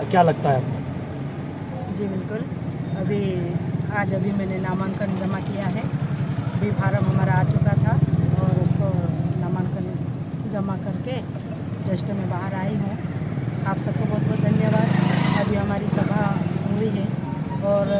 क्या लगता है आपको? जी बिल्कुल, आज अभी मैंने नामांकन जमा किया है। बी फार्म हमारा आ चुका था और उसको नामांकन जमा करके जस्ट मैं बाहर आई हूँ। आप सबको बहुत बहुत धन्यवाद। अभी हमारी सभा हुई है और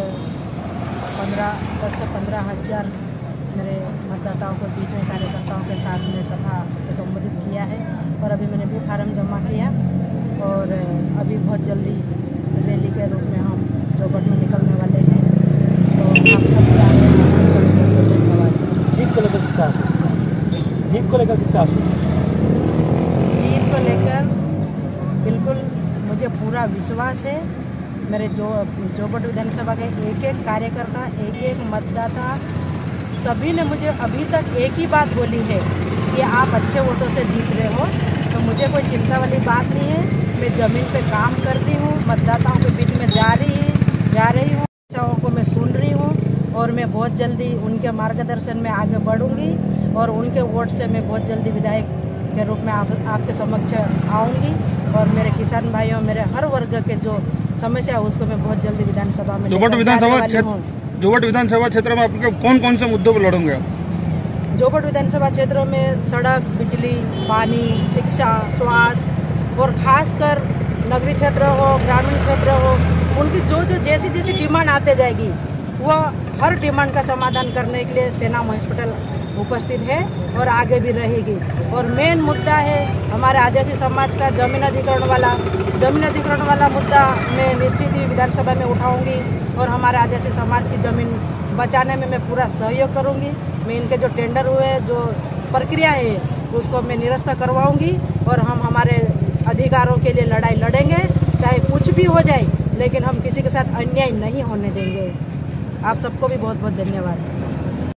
10 से 15 हज़ार मेरे मतदाताओं के बीच में कार्यकर्ताओं के साथ में सभा को संबोधित किया है। और अभी मैंने बी फार्म जमा किया और अभी बहुत जल्दी रैली के रूप में हम जोबट में निकलने वाले हैं। तो आप सब धन्यवाद। जीत को लेकर कितना जीत को लेकर कितना जीत को लेकर बिल्कुल मुझे पूरा विश्वास है। मेरे जोबट विधानसभा के एक एक कार्यकर्ता, एक एक मतदाता, सभी ने मुझे अभी तक एक ही बात बोली है कि आप अच्छे वोटों से जीत रहे हो। तो मुझे कोई चिंता वाली बात नहीं है। मैं ज़मीन पे काम करती हूँ, मतदाताओं के बीच में जा रही हूँ, समस्याओं को मैं सुन रही हूँ और मैं बहुत जल्दी उनके मार्गदर्शन में आगे बढ़ूँगी और उनके वोट से मैं बहुत जल्दी विधायक के रूप में आपके समक्ष आऊँगी। और मेरे किसान भाइयों, मेरे हर वर्ग के जो समस्या है उसको मैं बहुत जल्दी विधानसभा में जोबट विधानसभा क्षेत्र में आपके कौन कौन से मुद्दों पर लड़ोगे आप? जोबट विधानसभा क्षेत्रों में सड़क, बिजली, पानी, शिक्षा, स्वास्थ्य और खासकर नगरीय क्षेत्र हो, ग्रामीण क्षेत्र हो, उनकी जो जैसी डिमांड आते जाएगी वह हर डिमांड का समाधान करने के लिए सेना महेश पटेल उपस्थित है और आगे भी रहेगी। और मेन मुद्दा है हमारे आदिवासी समाज का जमीन अधिग्रहण वाला मुद्दा मैं निश्चित ही विधानसभा में उठाऊंगी और हमारे आदिवासी समाज की ज़मीन बचाने में मैं पूरा सहयोग करूंगी। मैं इनके जो टेंडर हुए, जो प्रक्रिया है उसको मैं निरस्त करवाऊंगी और हम हमारे अधिकारों के लिए लड़ाई लड़ेंगे, चाहे कुछ भी हो जाए, लेकिन हम किसी के साथ अन्याय नहीं होने देंगे। आप सबको भी बहुत बहुत धन्यवाद।